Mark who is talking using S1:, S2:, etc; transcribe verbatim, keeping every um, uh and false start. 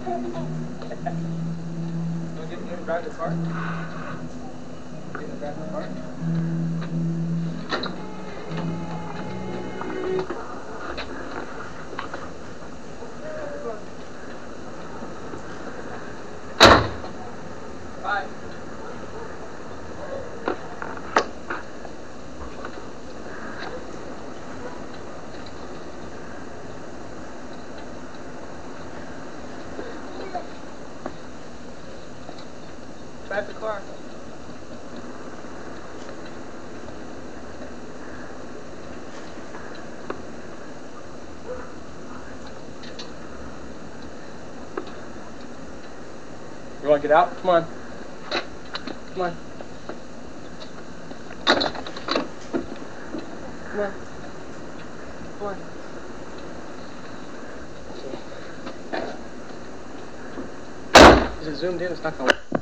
S1: get in and drive the car? Get in and drive the car? Bye. Drive the car. You want to get out? Come on. Come on. Come on. Come on. Is it zoomed in? It's not going to work.